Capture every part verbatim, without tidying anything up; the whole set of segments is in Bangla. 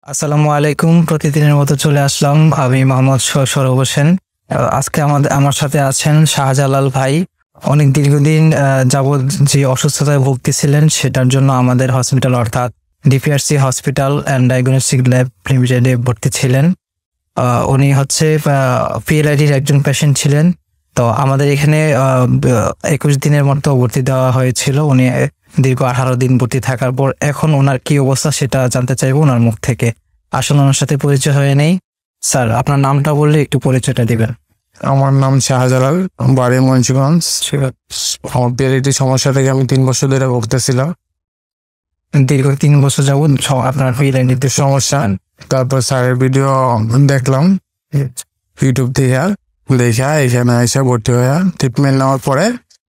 আসসালামু আলাইকুম। প্রতিদিনের মতো চলে আসলাম, আমি মোহাম্মদ সৌরভ হোসেন। আজকে আমাদের আমার সাথে আছেন শাহজালাল ভাই। অনেক দীর্ঘদিন যাবৎ যে অসুস্থতায় ভুগতেছিলেন সেটার জন্য আমাদের হসপিটাল অর্থাৎ DPRC hospital and diagnostic lab লিমিটেডে ভর্তি ছিলেন। উনি হচ্ছে পিএলআইডির একজন পেশেন্ট ছিলেন। তো আমাদের এখানে একুশ দিনের মতো ভর্তি দেওয়া হয়েছিল। উনি দীর্ঘ আঠারো দিন ভর্তি থাকার পর এখন ওনার কি অবস্থা সেটা জানতে চাইবো ওনার মুখ থেকে। আসলে ওনার সাথে পরিচয় হয়ে নেই। স্যার, আপনার নামটা বললে একটু পরিচয়টা দিবেন। আমার নাম শাহজালাল, বাড়ি মঞ্চগঞ্জ। আমার পিএলআইডি সমস্যা থেকে আমি তিন বছর ধরে ভুগতেছিলাম। দীর্ঘ তিন বছর যাবত আপনার পিএলআইডিতে সমস্যা। তারপর স্যারের ভিডিও দেখলাম ইউটিউব থেকে, দেখা এখানে এসে ভর্তি হয়ে ট্রিটমেন্ট নেওয়ার পরে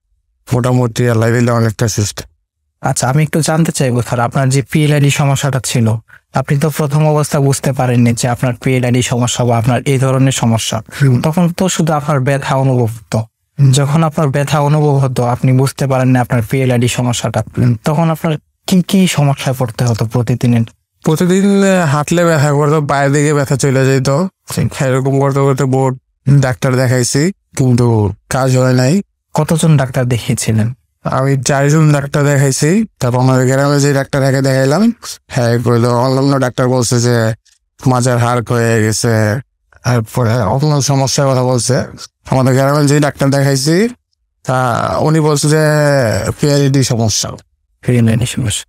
মোটামুটি আল্লাহ দিলে অনেকটা সুস্থ। আচ্ছা, আমি একটু জানতে চাইবো স্যার, আপনার যে পিএলআইডি সমস্যাটা ছিল, আপনি তো প্রথম অবস্থা বুঝতে পারেননি যে আপনার পিএলআইডি সমস্যা বা আপনার এই ধরনের সমস্যা। তখন তো শুধু আপনার ব্যথা অনুভব হতো। যখন আপনার ব্যথা অনুভব হতো আপনি বুঝতে পারেন না আপনার পিএলআইডি সমস্যাটা, তখন আপনার কি কি সমস্যায় পড়তে হতো প্রতিদিনের? প্রতিদিন হাঁটলে ব্যথা করতো, পায়ের দিকে ব্যথা চলে যেত। এরকম করতে করতে বোর্ড ডাক্তার দেখাইছি, কিন্তু কাজ হয় নাই। কতজন ডাক্তার দেখিয়েছিলেন? আমি চারজন ডাক্তার দেখাইছি। তারপর আমাদের গ্রামে যে ডাক্তার একে দেখাইলাম, হ্যাঁ কইলো অন্যান্য ডাক্তার বলছে যে মাজার হাড় হয়ে গেছে, তারপরে অন্য সমস্যার কথা বলছে। আমাদের গ্রামে যে ডাক্তার দেখাইছি তা উনি বলছে যে পিএলআইডি সমস্যা। পিএলআইডি সমস্যা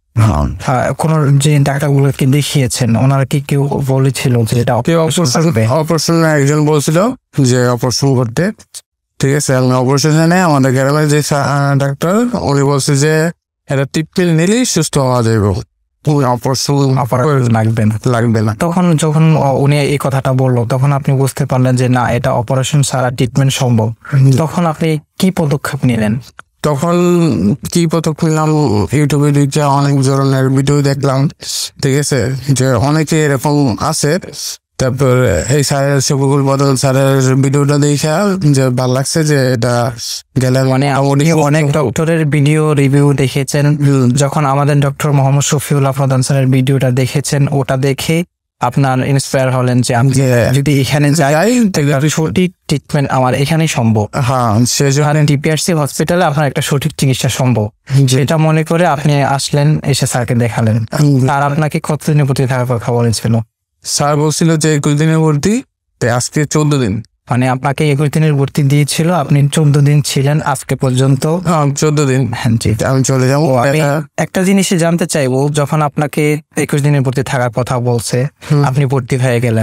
কোন যে ডাক্তারগুলোকে দেখিয়েছেন ওনারা কি কেউ বলেছিল যে এটা অপারেশন? একজন বলছিল যে অপারেশন করতে, ঠিক আছে। আমি অপারেশন নেই, আমাদের গ্রামের যে ডাক্তার উনি বলছে যে এটা ট্রিটমেন্ট নিলেই সুস্থ হওয়া যাবে, অপারেশন লাগবে না লাগবে না তখন যখন উনি এই কথাটা বললো তখন আপনি বুঝতে পারলেন যে না, এটা অপারেশন ছাড়া ট্রিটমেন্ট সম্ভব। তখন আপনি কি পদক্ষেপ নিলেন? তখন কি পদক্ষেপ নিলাম, ইউটিউবে দিকে অনেক ধরনের ভিডিও দেখলাম, ঠিক আছে, যে অনেকে এরকম আছে। তারপর এই স্যারের শফিকুল বদল স্যারের ভিডিওটা দেখে যে ভালো লাগছে যে এটা গেলে মানে অনেক ডক্টরের ভিডিও রিভিউ দেখেছেন। যখন আমাদের ডক্টর মোহাম্মদ শফিউল্লাহ প্রধান স্যারের ভিডিওটা দেখেছেন, ওটা দেখে আপনার ইন্সপায়ার হলেন যে আমি যদি এখানে যাই সঠিক ট্রিটমেন্ট আমার এখানেই সম্ভব। হ্যাঁ, সেজন্য ডিপিআরসি হসপিটালে আপনার একটা সঠিক চিকিৎসা সম্ভব, যেটা মনে করে আপনি আসলেন, এসে স্যারকে দেখালেন। আর আপনাকে কতদিনের ভর্তি থাকার কথা বলেছিল? স্যার বলছিল যে একুশ দিনের ভর্তি, আজকে চোদ্দ দিন। মানে আপনাকে একুশ দিনের ভর্তি দিয়েছিল, আপনি চোদ্দ দিন ছিলেন আজকে পর্যন্ত। চোদ্দ দিন হ্যাঁ জি, আমি চলে যাবো। একটা জিনিসই জানতে চাইবো, যখন আপনাকে একুশ দিনের ভর্তি থাকার কথা বলছে, আপনি ভর্তি হয়ে গেলেন,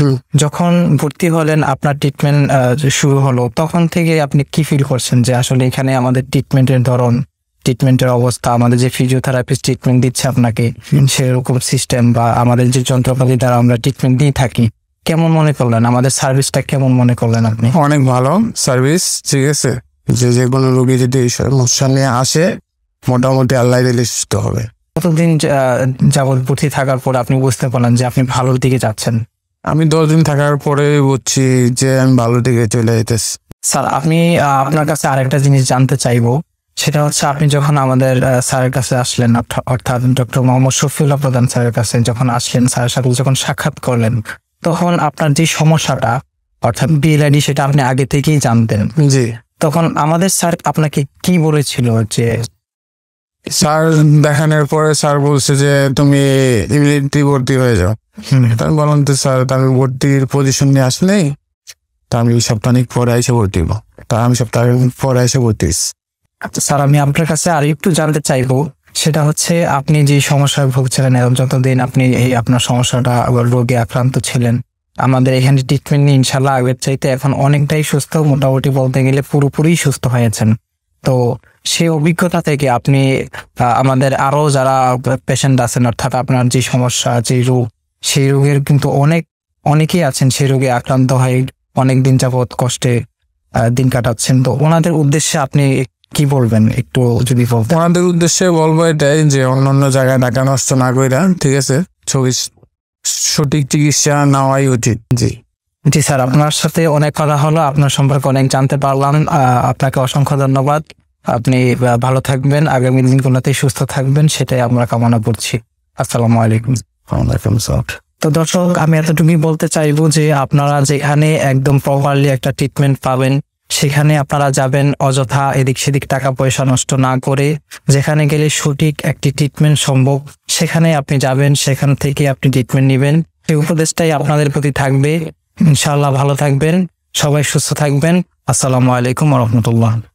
যখন ভর্তি হলেন আপনার ট্রিটমেন্ট শুরু হলো, তখন থেকে আপনি কি ফিল করছেন যে আসলে এখানে আমাদের ট্রিটমেন্টের ধরন, ট্রিটমেন্টের অবস্থা, আমাদের যে ফিজিওথেরাপিস্ট ট্রিটমেন্ট দিচ্ছে আপনাকে সেরকম সিস্টেম বা আমাদের যে যন্ত্রপাতি দ্বারা আমরা ট্রিটমেন্ট দিয়ে থাকি, কেমন মনে করলেন? আমাদের সার্ভিসটা কেমন মনে করলেন আপনি? অনেক ভালো সার্ভিস, ঠিক আছে। যে যে কোনো রোগী যদি সমস্যা নিয়ে আসে মোটামুটি আল্লাহ দিলে সুস্থ হবে। কতদিন যাবত ভর্তি থাকার পর আপনি বুঝতে পারলেন যে আপনি ভালোর দিকে যাচ্ছেন? আমি দশ দিন থাকার পরে বুঝছি যে আমি ভালোর দিকে চলে যেতেছি। স্যার, আমি আপনার কাছে আরেকটা জিনিস জানতে চাইবো, সেটা হচ্ছে আপনি যখন আমাদের স্যারের কাছে আসলেন, অর্থাৎ ডক্টর মোহাম্মদ শফিউল্লাহ প্রধান স্যারের কাছে যখন আসলেন, স্যারের সাথে যখন সাক্ষাৎ করলেন, তখন আপনার যে সমস্যাটা অর্থাৎ পিএলআইডি সেটা আপনি আগে থেকেই জানতেন। জি। তখন আমাদের স্যার আপনাকে কি বলেছিল? যে স্যার দেখানোর পরে স্যার বলছে যে তুমি ইমিডিয়েটলি ভর্তি হয়ে যাও। আমি বললাম তো স্যার, আমি ভর্তির পজিশন নিয়ে আসলেই তা আমি সপ্তাহিক পরে এসে ভর্তি হবো। তা আমি সপ্তাহ পরে এসে ভর্তি। আচ্ছা স্যার, আমি আপনার কাছে আর একটু জানতে চাইবো, সেটা হচ্ছে আপনি যে সমস্যায় ভুগছিলেন, যতদিন আপনি এই আপনার সমস্যাটা রোগে আক্রান্ত ছিলেন, আমাদের এখানে ট্রিটমেন্ট নিয়ে ইনশাল্লাহ আগের চাইতে এখন অনেকটাই সুস্থ, মোটামুটি বলতে গেলে পুরোপুরি সুস্থ হয়েছেন। তো সেই অভিজ্ঞতা থেকে আপনি আমাদের আরো যারা পেশেন্ট আছেন, অর্থাৎ আপনার যে সমস্যা, যে রোগ, সেই রোগের কিন্তু অনেক অনেকেই আছেন সেই রোগে আক্রান্ত হয়ে অনেক দিন যাবৎ কষ্টে দিন কাটাচ্ছেন। তো ওনাদের উদ্দেশ্যে আপনি কি বলবেন একটু যদি বলতেন? ওনাদের উদ্দেশ্যে বলবো এটাই যে অন্যান্য জায়গায় টাকা নষ্ট না কইরা, ঠিক আছে, সঠিক চিকিৎসা নেওয়াই উচিত। জি জি স্যার, আপনার সাথে অনেক কথা হলো, আপনার সম্পর্কে অনেক জানতে পারলাম। আপনাকে অসংখ্য ধন্যবাদ। আপনি ভালো থাকবেন, আগামী দিনগুলোতে সুস্থ থাকবেন, সেটাই আমরা কামনা করছি। আসসালামু আলাইকুম। ওয়ালাইকুম আসসালাম। তো দর্শক, আমি এতটুকুই বলতে চাইবো যে আপনারা যেখানে একদম প্রপারলি একটা ট্রিটমেন্ট পাবেন সেখানে আপনারা যাবেন, অযথা এদিক সেদিক টাকা পয়সা নষ্ট না করে। যেখানে গেলে সঠিক একটি ট্রিটমেন্ট সম্ভব সেখানে আপনি যাবেন, সেখান থেকে আপনি ট্রিটমেন্ট নেবেন। এই উপদেশটাই আপনাদের প্রতি থাকবে। ইনশাআল্লাহ ভালো থাকবেন, সবাই সুস্থ থাকবেন। আসসালামু আলাইকুম ওয়া রাহমাতুল্লাহ।